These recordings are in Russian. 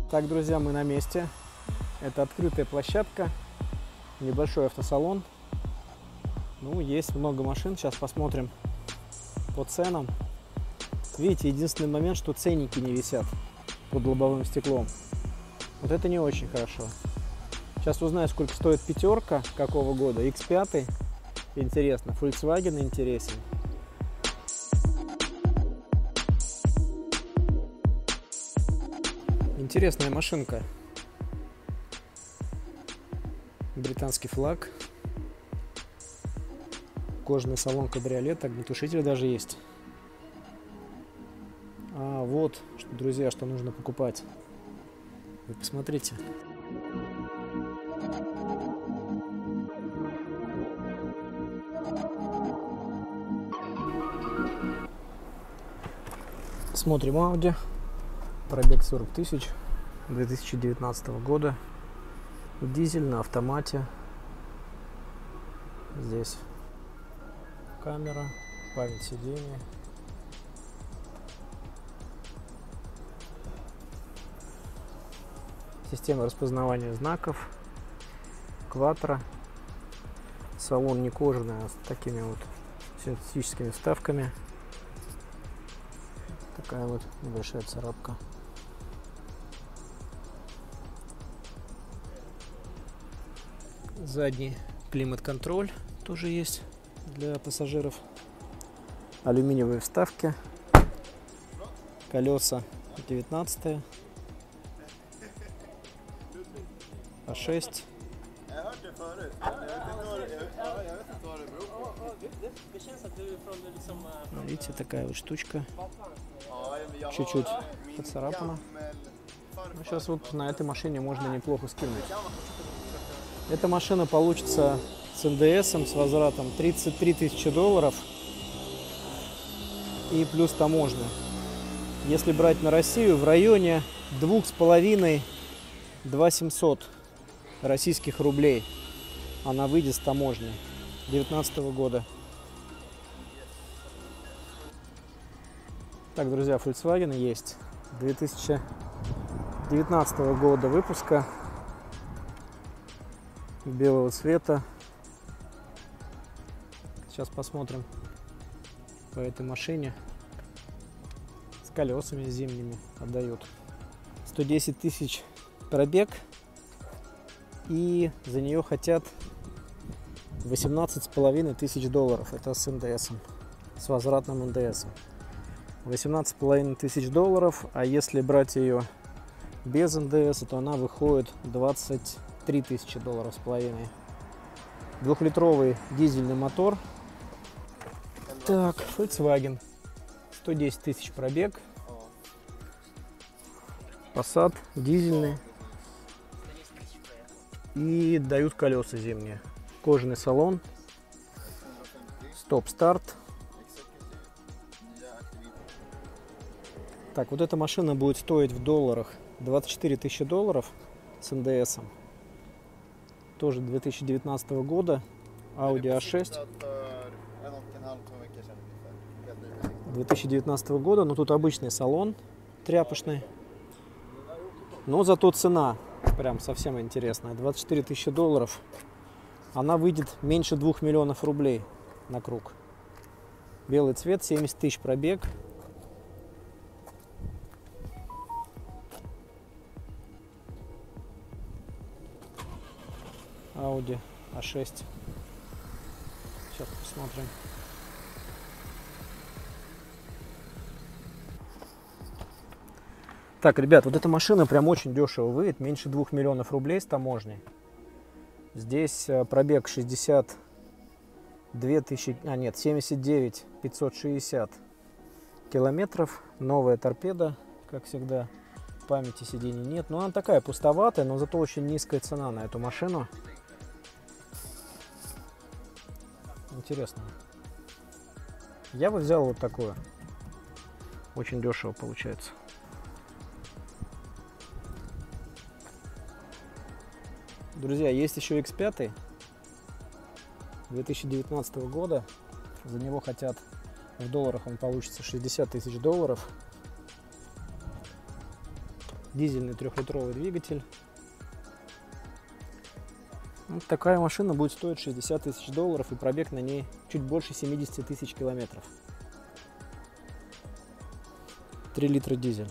Так, друзья, мы на месте. Это открытая площадка, небольшой автосалон. Ну, есть много машин. Сейчас посмотрим по ценам. Видите, единственный момент, что ценники не висят под лобовым стеклом. Вот это не очень хорошо. Сейчас узнаю, сколько стоит пятерка, какого года. X5. Интересно. Volkswagen интересен. Интересная машинка. Британский флаг. Кожаный салон кабриолета. Огнетушитель даже есть. А вот, друзья, что нужно покупать. Вы посмотрите. Смотрим Audi. Пробег 40 тысяч 2019 года. Дизель на автомате. Здесь камера, память сидения. Система распознавания знаков. Кваттро. Салон не кожаный, а с такими вот синтетическими вставками. Такая вот небольшая царапка. Задний климат-контроль тоже есть для пассажиров. Алюминиевые вставки. Колеса 19, А6. Видите, такая вот штучка. Чуть-чуть поцарапана. Ну, сейчас вот на этой машине можно неплохо скинуть. Эта машина получится с НДСом, с возвратом 33 тысячи долларов и плюс таможня. Если брать на Россию, в районе 2,5-2,700 российских рублей она выйдет с таможни 2019 года. Так, друзья, Volkswagen есть 2019 года выпуска. Белого цвета. Сейчас посмотрим по этой машине. С колесами зимними отдают. 110 тысяч пробег. И за нее хотят 18,5 тысяч долларов. Это с НДСом. С возвратным НДСом. 18,5 тысяч долларов. А если брать ее без НДС, то она выходит 23 тысячи долларов с половиной. Двухлитровый дизельный мотор. Так, Volkswagen. 110 тысяч пробег. Passat дизельный. И дают колеса зимние. Кожаный салон. Стоп-старт. Так, вот эта машина будет стоить в долларах 24 тысячи долларов с НДСом. Тоже 2019 года. Audi A6. 2019 года, но тут обычный салон тряпочный. Но зато цена прям совсем интересная. 24 тысячи долларов. Она выйдет меньше 2 миллионов рублей на круг. Белый цвет, 70 тысяч пробег. Audi A6. Сейчас посмотрим. Так, ребят, вот эта машина прям очень дешево выйдет. Меньше 2 миллионов рублей с таможней. Здесь пробег 62 тысячи, 79 560 километров. Новая торпеда, как всегда. Памяти сидений нет. Но она такая пустоватая, но зато очень низкая цена на эту машину. Интересно. Я бы взял вот такую. Очень дешево получается. Друзья, есть еще X5 2019 года. За него хотят, в долларах он получится 60 тысяч долларов. Дизельный 3-литровый двигатель. Вот такая машина будет стоить $60 тысяч, и пробег на ней чуть больше 70 тысяч километров. 3 литра дизель.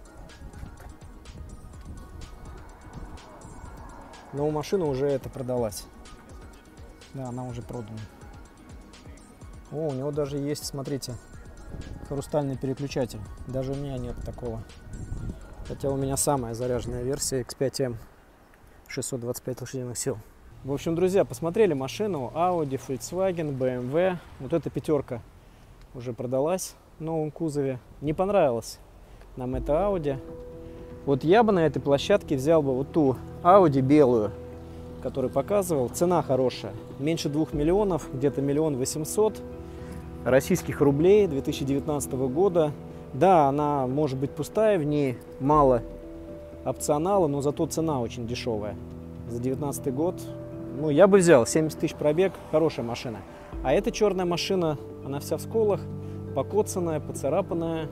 Но машина уже продалась. Да, она уже продана. О, у него даже есть, смотрите, хрустальный переключатель. Даже у меня нет такого. Хотя у меня самая заряженная версия X5M, 625 лошадиных сил. В общем, друзья, посмотрели машину. Audi, Volkswagen, BMW. Вот эта пятерка уже продалась в новом кузове. Не понравилось нам эта Audi. Вот я бы на этой площадке взял бы вот ту Audi белую, которую показывал. Цена хорошая. Меньше 2 миллионов, где-то 1 800 000 российских рублей 2019 года. Да, она может быть пустая, в ней мало опционала, но зато цена очень дешевая. За 2019 год, ну, я бы взял 70 тысяч пробег, хорошая машина. А эта черная машина, она вся в сколах, покоцанная, поцарапанная,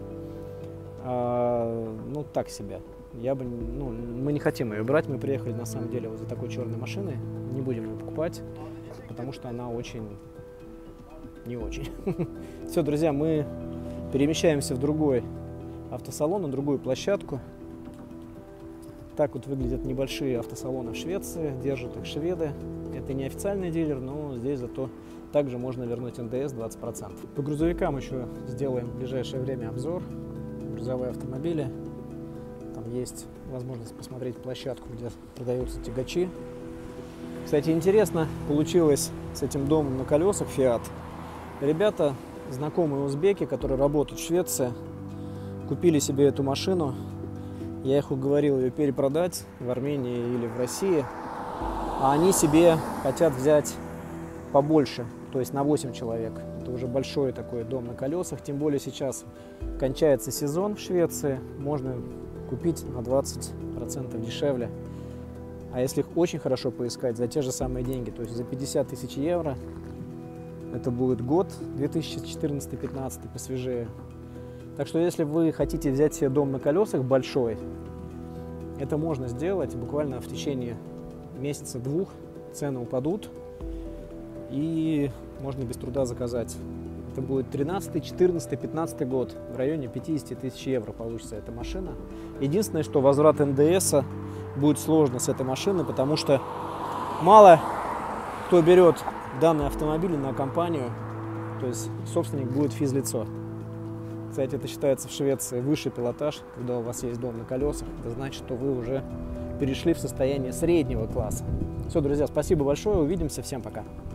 ну, так себе. Мы не хотим ее брать, мы приехали на самом деле вот за такой черной машиной, не будем ее покупать, потому что она очень, не очень. Все, друзья, мы перемещаемся в другой автосалон, на другую площадку. Так вот выглядят небольшие автосалоны в Швеции, держат их шведы. Это не официальный дилер, но здесь зато также можно вернуть НДС 20%. По грузовикам еще сделаем в ближайшее время обзор. Грузовые автомобили. Там есть возможность посмотреть площадку, где продаются тягачи. Кстати, интересно получилось с этим домом на колесах Fiat. Ребята, знакомые узбеки, которые работают в Швеции, купили себе эту машину. Я их уговорил ее перепродать в Армении или в России. А они себе хотят взять побольше, то есть на 8 человек. Это уже большой такой дом на колесах. Тем более сейчас кончается сезон в Швеции. Можно купить на 20% дешевле. А если их очень хорошо поискать, за те же самые деньги, то есть за 50 000 евро, это будет год 2014-2015, посвежее. Так что если вы хотите взять себе дом на колесах большой, это можно сделать буквально в течение месяца-двух. Цены упадут и можно без труда заказать. Это будет 13, 14, 15 год. В районе 50 000 евро получится эта машина. Единственное, что возврат НДС будет сложно с этой машины, потому что мало кто берет данный автомобиль на компанию, то есть собственник будет физлицо. Кстати, это считается в Швеции высший пилотаж, когда у вас есть дом на колесах. Это значит, что вы уже перешли в состояние среднего класса. Все, друзья, спасибо большое, увидимся, всем пока.